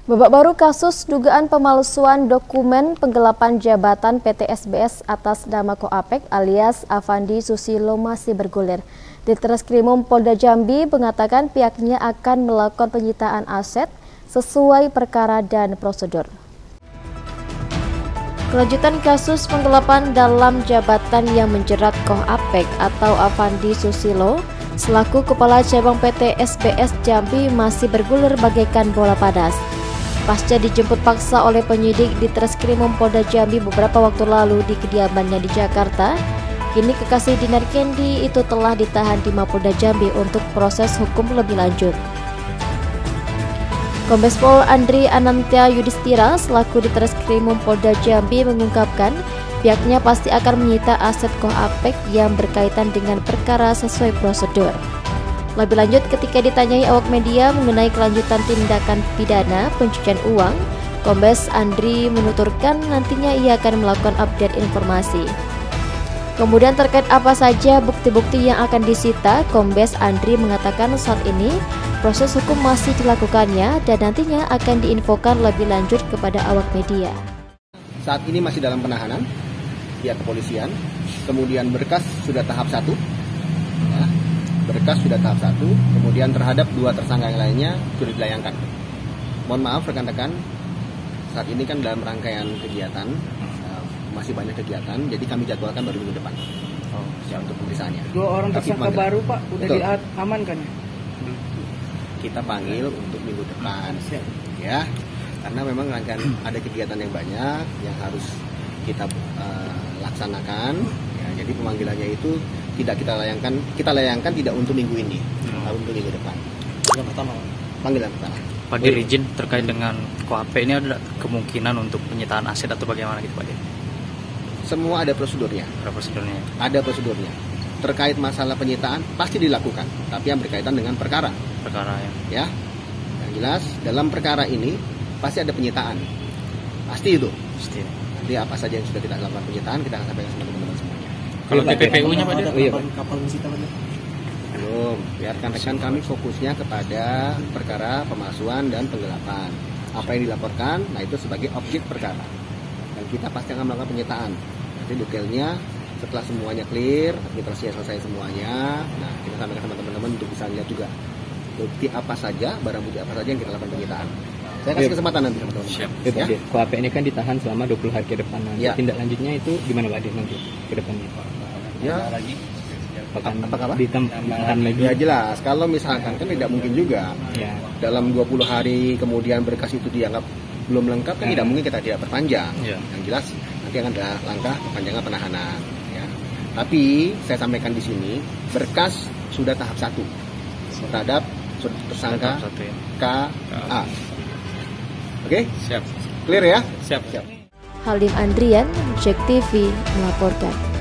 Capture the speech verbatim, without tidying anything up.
Babak baru kasus dugaan pemalsuan dokumen penggelapan jabatan P T S B S atas nama Koapek alias Avandi Susilo masih bergulir. Ditreskrimum Polda Jambi mengatakan pihaknya akan melakukan penyitaan aset sesuai perkara dan prosedur. Kelanjutan kasus penggelapan dalam jabatan yang menjerat Koapek atau Avandi Susilo selaku Kepala Cabang P T S B S Jambi masih bergulir bagaikan bola panas. Pasca dijemput paksa oleh penyidik di Treskrimum Polda Jambi beberapa waktu lalu di kediamannya di Jakarta, kini kekasih Dinar Kendi itu telah ditahan di Mapolda Jambi untuk proses hukum lebih lanjut. Kombes Pol Andri Anantya Yudhistira selaku di Treskrimum Polda Jambi mengungkapkan pihaknya pasti akan menyita aset Koapek yang berkaitan dengan perkara sesuai prosedur. Lebih lanjut, ketika ditanyai awak media mengenai kelanjutan tindakan pidana pencucian uang, Kombes Andri menuturkan nantinya ia akan melakukan update informasi. Kemudian terkait apa saja bukti-bukti yang akan disita, Kombes Andri mengatakan saat ini proses hukum masih dilakukannya dan nantinya akan diinfokan lebih lanjut kepada awak media. Saat ini masih dalam penahanan pihak kepolisian, kemudian berkas sudah tahap satu. Ya. Berkas sudah tahap satu, kemudian terhadap dua tersangka yang lainnya sudah dilayangkan. Mohon maaf rekan-rekan, saat ini kan dalam rangkaian kegiatan, uh, masih banyak kegiatan, jadi kami jadwalkan baru minggu depan oh, ya, untuk pemeriksaannya. Dua orang Tapi tersangka manggil. baru Pak, udah diamankan ya? Kita panggil untuk minggu depan, ya, karena memang rangkaian ada kegiatan yang banyak yang harus kita uh, laksanakan, ya, jadi pemanggilannya itu tidak kita layangkan, kita layangkan tidak untuk minggu ini, hmm. tapi untuk minggu depan. Yang pertama, panggilan pertama. Pak Dir, izin terkait dengan Koapek ini ada kemungkinan untuk penyitaan aset atau bagaimana gitu Pak Dir? Semua ada prosedurnya. Ada prosedurnya. Ada prosedurnya. Terkait masalah penyitaan pasti dilakukan, tapi yang berkaitan dengan perkara. Perkara ya. Ya, yang jelas dalam perkara ini pasti ada penyitaan. Pasti itu. Pasti. Nanti apa saja yang sudah kita lakukan penyitaan kita akan sampaikan sama teman-teman semuanya. Kalau T P P U-nya Pak Dir? Oh, iya, Pak. kapal disita Pak? Belum, biarkan rekan kami fokusnya kepada perkara pemalsuan dan penggelapan. Apa yang dilaporkan, nah itu sebagai objek perkara. Dan kita pasti akan melakukan penyitaan. Nanti detailnya setelah semuanya clear, administrasinya selesai semuanya, nah kita sampaikan sama teman-teman untuk bisa lihat juga bukti apa saja, barang bukti apa saja yang kita lakukan penyitaan. Saya kasih kesempatan nanti teman-teman. Siap. Ya? Koapek ini kan ditahan selama dua puluh hari ke depan. Nah, ya. Tindak lanjutnya itu gimana Pak Dir nanti ke depannya? Ya. Akan apa-apa? ditahan lagi. Ya jelas, kalau misalkan kan tidak mungkin juga. Ya. Dalam dua puluh hari kemudian berkas itu dianggap belum lengkap kan ya. Tidak mungkin kita tidak perpanjang. Ya. Yang jelas nanti akan ada langkah perpanjangan penahanan. Ya. Tapi saya sampaikan di sini berkas sudah tahap satu terhadap tersangka ya. K A. Oke? Okay? Siap. Clear ya? Siap. Siap. Halim Andrian, Jack T V melaporkan.